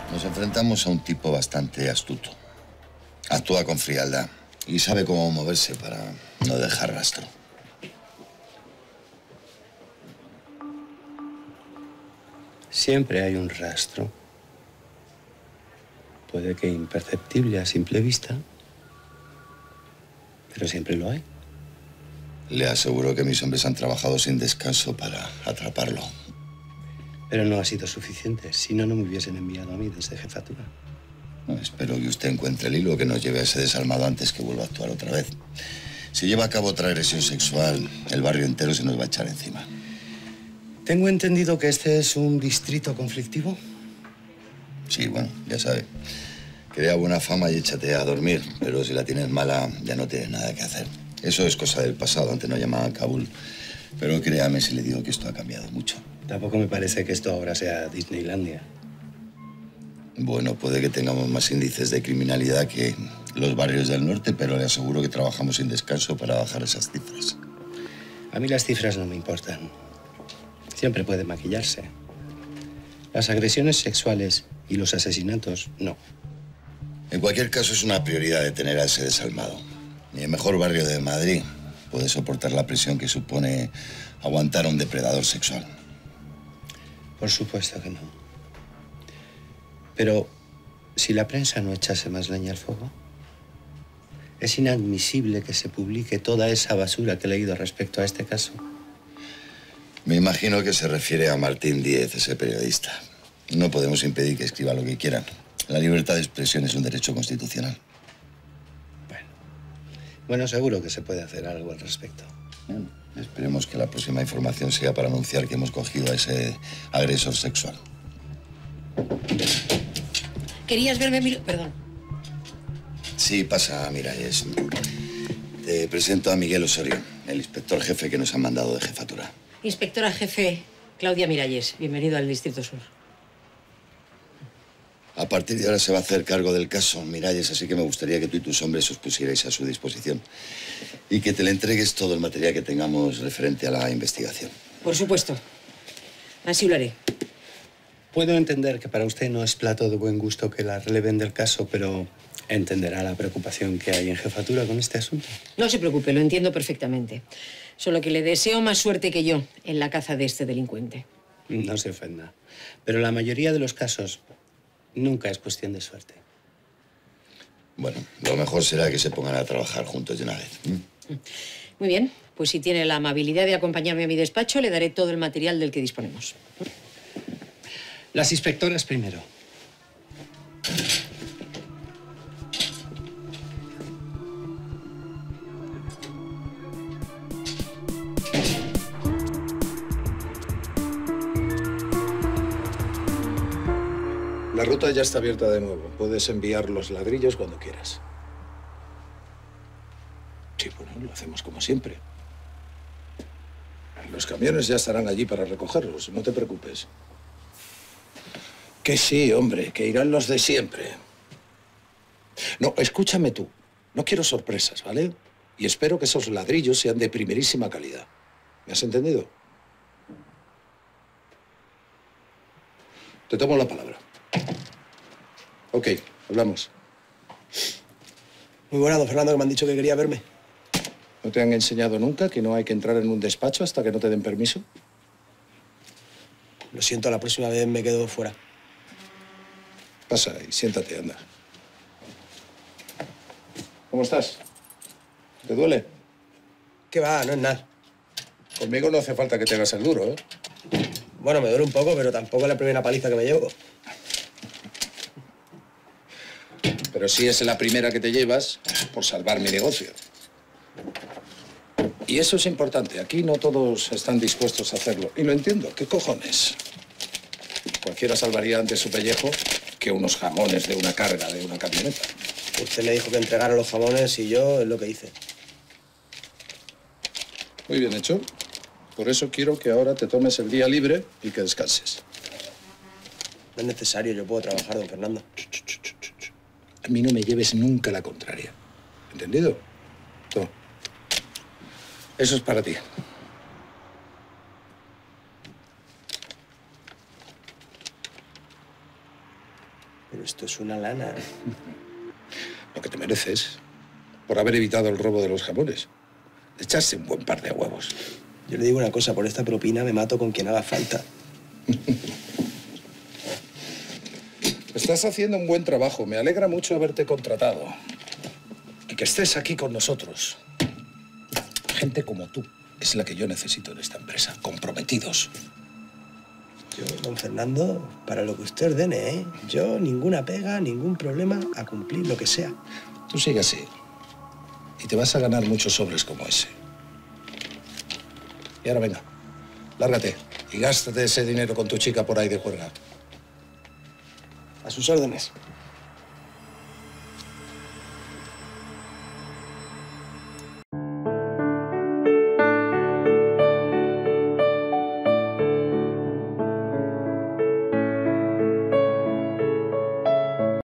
Nos enfrentamos a un tipo bastante astuto. Actúa con frialdad y sabe cómo moverse para no dejar rastro. Siempre hay un rastro. Puede que imperceptible a simple vista, pero siempre lo hay. Le aseguro que mis hombres han trabajado sin descanso para atraparlo. Pero no ha sido suficiente, si no, no me hubiesen enviado a mí desde jefatura. No, espero que usted encuentre el hilo que nos lleve a ese desalmado antes que vuelva a actuar otra vez. Si lleva a cabo otra agresión sexual, el barrio entero se nos va a echar encima. Tengo entendido que este es un distrito conflictivo. Sí, bueno, ya sabe. Crea buena fama y échate a dormir, pero si la tienes mala, ya no tienes nada que hacer. Eso es cosa del pasado, antes nos llamaban Kabul. Pero créame si le digo que esto ha cambiado mucho. Tampoco me parece que esto ahora sea Disneylandia. Bueno, puede que tengamos más índices de criminalidad que los barrios del norte, pero le aseguro que trabajamos sin descanso para bajar esas cifras. A mí las cifras no me importan. Siempre puede maquillarse. Las agresiones sexuales y los asesinatos, no. En cualquier caso, es una prioridad detener a ese desalmado. Ni el mejor barrio de Madrid puede soportar la presión que supone aguantar a un depredador sexual. Por supuesto que no. Pero si la prensa no echase más leña al fuego, es inadmisible que se publique toda esa basura que he leído respecto a este caso. Me imagino que se refiere a Martín Díez, ese periodista. No podemos impedir que escriba lo que quiera. La libertad de expresión es un derecho constitucional. Bueno, seguro que se puede hacer algo al respecto. Bien, esperemos que la próxima información sea para anunciar que hemos cogido a ese agresor sexual. ¿Querías verme, Perdón. Sí, pasa, Miralles. Te presento a Miguel Osorio, el inspector jefe que nos han mandado de jefatura. Inspectora jefe Claudia Miralles. Bienvenido al Distrito Sur. A partir de ahora se va a hacer cargo del caso, Miralles, así que me gustaría que tú y tus hombres os pusierais a su disposición y que te le entregues todo el material que tengamos referente a la investigación. Por supuesto. Así lo haré. Puedo entender que para usted no es plato de buen gusto que la releven del caso, pero entenderá la preocupación que hay en jefatura con este asunto. No se preocupe, lo entiendo perfectamente. Solo que le deseo más suerte que yo en la caza de este delincuente. No se ofenda. Pero la mayoría de los casos nunca es cuestión de suerte. Bueno, lo mejor será que se pongan a trabajar juntos de una vez. Muy bien, pues si tiene la amabilidad de acompañarme a mi despacho, le daré todo el material del que disponemos. Las inspectoras primero. La ruta ya está abierta de nuevo. Puedes enviar los ladrillos cuando quieras. Sí, bueno, lo hacemos como siempre. Los camiones ya estarán allí para recogerlos, no te preocupes. Que sí, hombre, que irán los de siempre. No, escúchame tú. No quiero sorpresas, ¿vale? Y espero que esos ladrillos sean de primerísima calidad. ¿Me has entendido? Te tomo la palabra. Ok, hablamos. Muy buena, don Fernando, que me han dicho que quería verme. ¿No te han enseñado nunca que no hay que entrar en un despacho hasta que no te den permiso? Lo siento, la próxima vez me quedo fuera. Pasa y siéntate, anda. ¿Cómo estás? ¿Te duele? ¿Qué va? No es nada. Conmigo no hace falta que te hagas el duro, ¿eh? Bueno, me duele un poco, pero tampoco es la primera paliza que me llevo. Pero sí es la primera que te llevas por salvar mi negocio. Y eso es importante. Aquí no todos están dispuestos a hacerlo. Y lo entiendo. ¿Qué cojones? Cualquiera salvaría antes su pellejo que unos jamones de una carga de una camioneta. Usted me dijo que entregara los jamones y yo es lo que hice. Muy bien hecho. Por eso quiero que ahora te tomes el día libre y que descanses. No es necesario, yo puedo trabajar, don Fernando. A mí no me lleves nunca la contraria. ¿Entendido? Toma. Eso es para ti. esto es una lana. Lo que te mereces por haber evitado el robo de los jamones. Echarse un buen par de huevos. Yo le digo una cosa, por esta propina me mato con quien haga falta. Estás haciendo un buen trabajo. Me alegra mucho haberte contratado. Y que estés aquí con nosotros. Gente como tú es la que yo necesito en esta empresa. Comprometidos. Yo, don Fernando, para lo que usted ordene, ¿eh? Yo, ninguna pega, ningún problema, a cumplir lo que sea. Tú sigue así. Y te vas a ganar muchos sobres como ese. Y ahora venga, lárgate y gástate ese dinero con tu chica por ahí de juerga. A sus órdenes.